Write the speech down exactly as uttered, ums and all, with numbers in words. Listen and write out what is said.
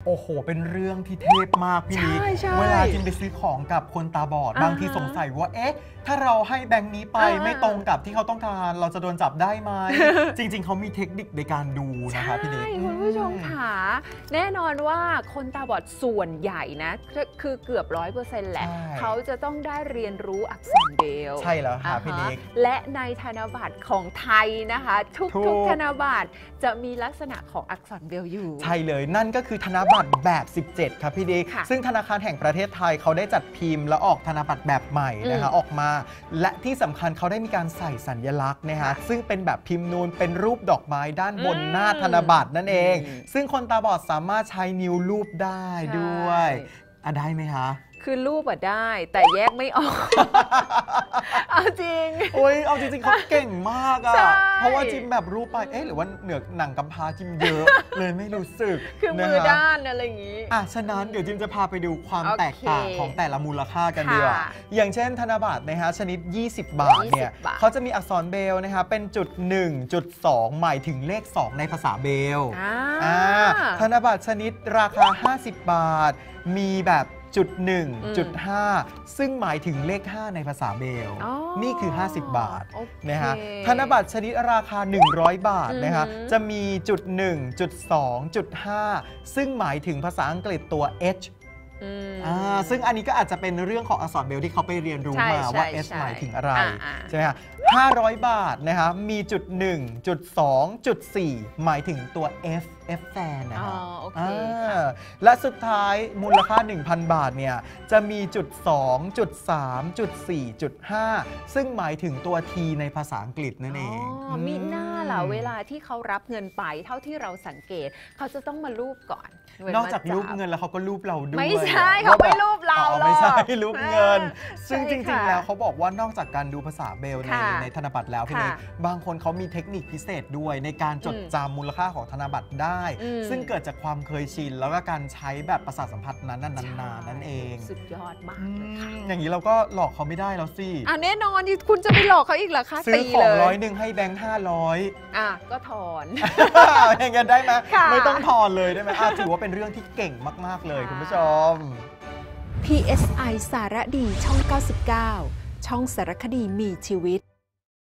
โอ้โหเป็นเรื่องที่เทพมากพี่นิกเวลาจิมไปซื้อของกับคนตาบอดบางทีสงสัยว่าเอ๊ะถ้าเราให้แบงค์นี้ไปไม่ตรงกับที่เขาต้องการเราจะโดนจับได้ไหม จริงๆเขามีเทคนิคในการดูนะคะพี่นิกคุณผู้ชมค่ะแน่นอนว่าคนตาบอดส่วนใหญ่นะคือเกือบร้อยเปอร์เซ็นต์แหละเขาจะต้องได้เรียนรู้อักษรเบรลล์ใช่แล้วค่ะพี่นิกและในธนบัตรของไทยนะคะทุกๆธนบัตรจะมีลักษณะของอักษรเบรลล์อยู่ใช่เลยนั่นก็คือธนบัตรแบบสิบเจ็ดครับพี่นิกซึ่งธนาคารแห่งประเทศไทยเขาได้จัดพิมพ์และออกธนบัตรแบบใหม่นะคะออกมาและที่สำคัญเขาได้มีการใส่สัญลักษณ์นะคะซึ่งเป็นแบบพิมพ์นูนเป็นรูปดอกไม้ด้านบนหน้าธนบัตรนั่นเองซึ่งคนตาบอดสามารถใช้นิ้วรูปได้ด้วยอ่ะได้ไหมคะคือรูปอะได้แต่แยกไม่ออกเอาจริงโอ้ยเอาจริงๆเขาเก่งมากอะเพราะว่าจิมแบบรูปไปเอ๊ะหรือว่าเหนือหนังกำพร้าจิมเยอะเลยไม่รู้สึกคือมือด้านอะไรอย่างนี้อ่ะฉะนั้นเดี๋ยวจิมจะพาไปดูความแตกต่างของแต่ละมูลค่ากันดีกว่าอย่างเช่นธนบัตรนะฮะชนิดยี่สิบบาทเนี่ยเขาจะมีอักษรเบรลล์นะคะเป็นจุดหนึ่งจุดสองหมายถึงเลขสองในภาษาเบรลล์ธนบัตรชนิดราคาห้าสิบบาทมีแบบจุดหนึ่งจุดห้าซึ่งหมายถึงเลขห้าในภาษาเบรลล์นี่คือห้าสิบบาทนะฮะธนบัตรชนิดราคาหนึ่งร้อยบาทนะคะจะมีจุดหนึ่งจุดสองจุดห้าซึ่งหมายถึงภาษาอังกฤษตัว H อ่าซึ่งอันนี้ก็อาจจะเป็นเรื่องของอักษรเบรลล์ที่เขาไปเรียนรู้มาว่า S หมายถึงอะไรใช่ไหมคะห้าร้อยบาทนะคะมีจุดหนึ่งจุดสองจุดสี่หมายถึงตัว F F แฟนนะฮะและสุดท้ายมูลค่า หนึ่งพัน บาทเนี่ยจะมีจุดสองจุดสามจุดสี่จุดห้าซึ่งหมายถึงตัว T ในภาษาอังกฤษนั่นเองมีหน้าล่ะเวลาที่เขารับเงินไปเท่าที่เราสังเกตเขาจะต้องมารูปก่อนนอกจากรูปเงินแล้วเขาก็รูปเราด้วยไม่ใช่เขาไม่รูปเราหรอกไม่ใช่รูปเงินซึ่งจริงๆแล้วเขาบอกว่านอกจากการดูภาษาเบรลล์ในในธนบัตรแล้วพี่เนยบางคนเขามีเทคนิคพิเศษด้วยในการจดจำมูลค่าของธนบัตรได้ซึ่งเกิดจากความเคยชินแล้วก็การใช้แบบประสาทสัมผัสนั้นนานๆนั่นเองสุดยอดมากเลยค่ะอย่างนี้เราก็หลอกเขาไม่ได้แล้วสิอ่ะแน่นอนที่คุณจะไปหลอกเขาอีกเหรอคะซื้อของร้อยหนึ่งให้แบงค์ห้าร้อยอ่ะก็ถอนอย่างนั้นได้ไหมไม่ต้องถอนเลยได้ไหมถือว่าเป็นเรื่องที่เก่งมากๆเลยคุณผู้ชมพี เอส ไอ สารดีช่องเก้าสิบเก้าช่องสารคดีมีชีวิต